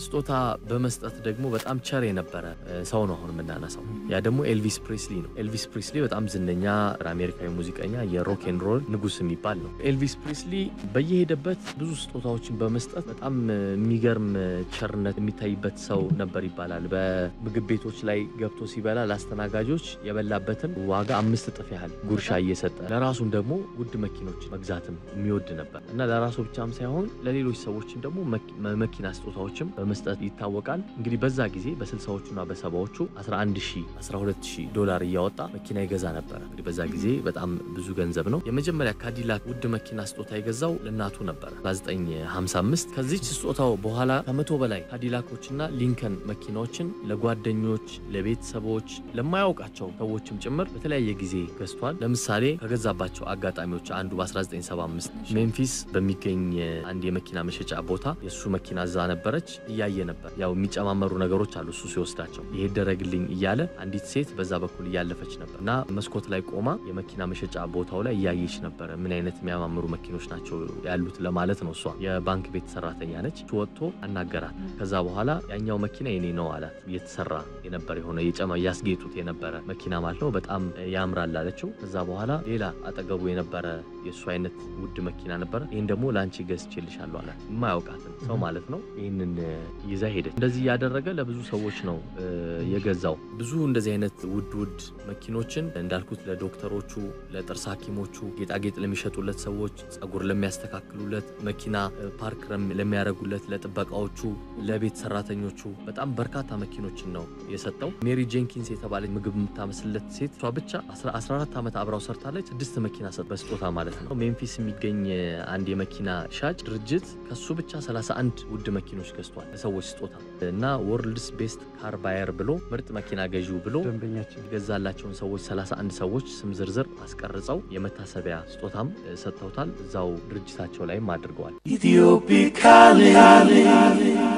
ስጦታ በመስጠት ደግሞ በጣም ቸር የነበረ ሰው ነው አሁን የምናነሳው ያ ደግሞ ኤልቪስ ፕሪስሊ ነው ኤልቪስ ፕሪስሊ በጣም ዝነኛ አሜሪካዊ ሙዚቀኛ የሮክ ኤንድ ሮል ንጉስ የሚባል ነው ኤልቪስ ፕሪስሊ በየሄደበት ብዙ ስጦታዎችን በመስጠት በጣም የሚገርም ቸርነት የሚታይበት ሰው ነበር ይባላል በምግብ ቤቶች ላይ ገብቶ ሲበላ ላስተናጋጆች የበላበትን ዋጋ 5 እጥፍ ያህል ጉርሻ እየሰጠ ለራሱም ደግሞ ውድ መኪኖች መግዛትም የሚወድ ነበር እና ለራሱ ብቻም ሳይሆን ለሌሎች ሰዎችም ደግሞ መኪና ስጦታዎችም በመስጠት ይታወቃል እንግዲህ በዛ ጊዜ በ60ዎቹና በ70ዎቹ $12000 እያወጣ መኪና ይገዛ ነበር እንግዲህ በዛ ጊዜ በጣም ብዙ ገንዘብ ነው የመጀመሪያ ካዲላክ ውድ መኪና ስጦታ የገዛው ለናቱ ነበር በ1955 ከዚህች ስጦታው በኋላ ከ100 በላይ ካዲላኮችና ሊንከን መኪናዎችን ለጓደኞች ለቤተሰቦች ለማያውቃቸው ሰዎችም ጭምር በተለያየ ጊዜ ገዝቷል ለምሳሌ ከገዛባቸው አጋጣሚዎች አንዱ በ1975 ሜምፊስ በሚገኝ አንድ የመኪና መሸጫ ቦታ የሱ መኪና እዛ ነበረች እያየ ነበር ያው የሚጨማመሩ ነገሮች አሉ እሱ ሲወስዳቸው ይሄ ደረግልኝ እያለ አንዲት ሴት በዛ በኩል ያለፈች ነበርና መስኮት ላይ ቆማ የመኪና መሸጫ ቦታው ላይ ያየች ነበር ምን አይነት የሚያማምሩ መኪኖች ናቸው ያሉት ለማለት ነው እሷ የባንክ ቤት ሰራተኛ ነች ወጥቶ አናገራት ከዛ በኋላ ያኛው መኪና የኔ ነው አላት እየተሰራ የነበር የሆነ ያስጌጡት የነበረ መኪና ማለት ነው በጣም ያምራል አለችው ከዛ በኋላ ሌላ አጠገቡ የነበረ የሱ አይነት ውድ መኪና ነበር ይሄን ደግሞ ላንቺ ገዝቼልሻለሁ አላት የማያውቃትን ሰው ማለት ነው ይሄንን ይዛ ሄደች እንደዚህ ያደረገ ለብዙ ሰዎች ነው የገዛው ብዙ እንደዚህ አይነት ውድ መኪኖችን እንዳልኩት ለዶክተሮቹ ለጥርስ ሐኪሞቹ ጌጣጌጥ ለሚሸጡለት ሰዎች ጸጉር ለሚያስተካክሉለት መኪና ፓርክ ለሚያረጉለት ለጥበቃዎቹ ለቤት ሰራተኞቹ በጣም በርካታ መኪኖችን ነው የሰጠው ሜሪ ጄንኪንስ የተባለች ምግብ የምታመስልለት ሴት እሷ ብቻ 14 ዓመት አብራው ሰርታለች 6 መኪና በስጦታ ማለት ነው ሜምፊስ የሚገኝ አንድ የመኪና ሻጭ ድርጅት ከሱ ብቻ 31 ውድ መኪኖች ገዝቷል ለሰዎች ስጦታ እና ወርልድስ ቤስት ካር ባየር ብሎ ምርጥ መኪና ገዢው ብሎ ደንበኛችን ገዛላቸውን ሰዎች 31 ሰዎች ስም ዝርዝር አስቀርጸው የመታሰቢያ ስጦታም ሰጥተውታል እዛው ድርጅታቸው ላይም አድርገዋል ኢትዮፒካሊ